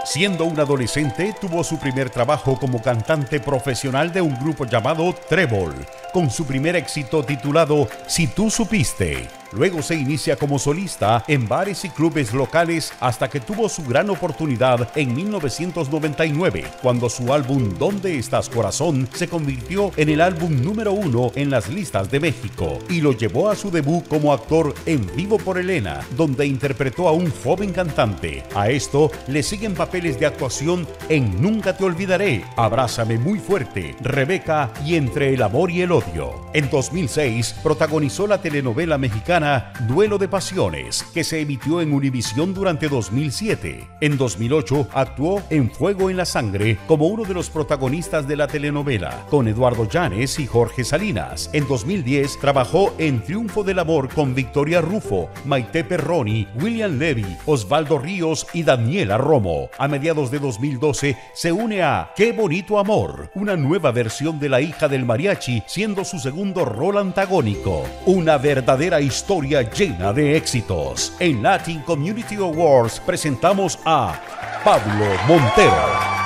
Siendo un adolescente, tuvo su primer trabajo como cantante profesional de un grupo llamado Trébol, con su primer éxito titulado Si tú supiste. Luego se inicia como solista en bares y clubes locales hasta que tuvo su gran oportunidad en 1999, cuando su álbum ¿Dónde estás, corazón? Se convirtió en el álbum número 1 en las listas de México y lo llevó a su debut como actor en Vivo por Elena, donde interpretó a un joven cantante. A esto le siguen papeles de actuación en Nunca te olvidaré, Abrázame muy fuerte, Rebeca y Entre el amor y el odio. En 2006 protagonizó la telenovela mexicana Duelo de Pasiones, que se emitió en Univisión durante 2007. En 2008 actuó en Fuego en la Sangre como uno de los protagonistas de la telenovela, con Eduardo Llanes y Jorge Salinas. En 2010 trabajó en Triunfo del Amor con Victoria Rufo, Maite Perroni, William Levy, Osvaldo Ríos y Daniela Romo. A mediados de 2012 se une a Qué bonito amor, una nueva versión de La hija del mariachi, siendo su segundo rol antagónico. Una verdadera historia llena de éxitos. En Latin Community Awards presentamos a Pablo Montero.